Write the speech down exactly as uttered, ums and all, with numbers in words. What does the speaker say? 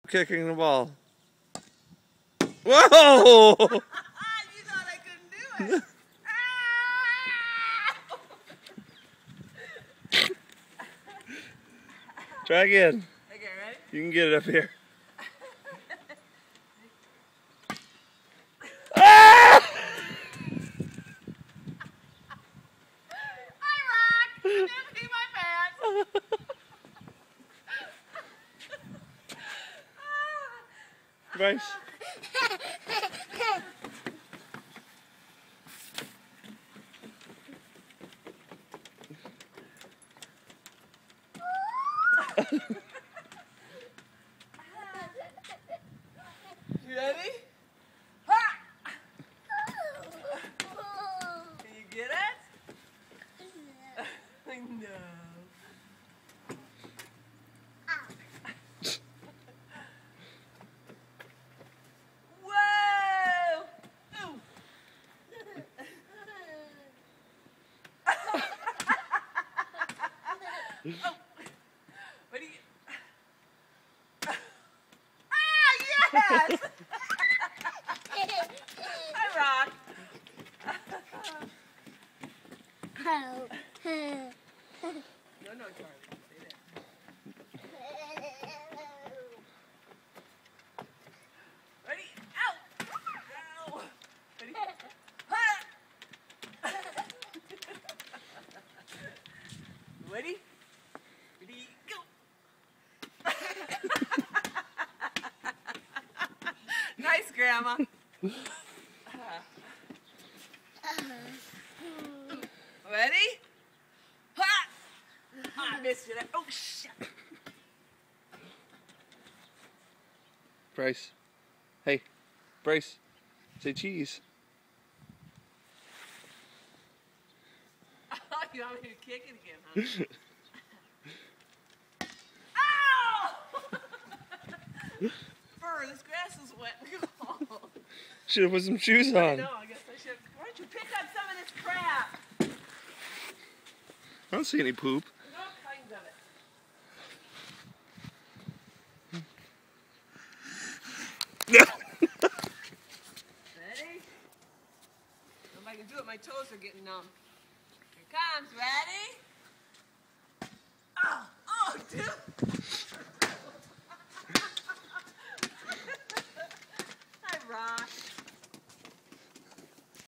Kicking the ball. Whoa! You thought I couldn't do it. Try again. Okay, ready? You can get it up here. I rock! I didn't pee my pants. Bryce. You ready? Ha! Can you get it? No. Whoa! Ooh. Oh. What do you? Ah, yes! I rock. No, no, Charlie. Stay there. Ready? Ow! Ow! Ready? Ha! Ready? Ready? Go! Nice, Grandma. Ready? Ha! I missed it. Oh, shit. Bryce. Hey, Bryce. Say cheese. You want me to kick it again, huh? Ow! Fur, this grass is wet and cold. Should have put some shoes I on. know, I guess I should. Why don't you pick up some of this crap? I don't see any poop. There's all kinds of it. Ready? If I can do it, my toes are getting numb. Here it comes. Ready? Oh, oh, dude. I rock.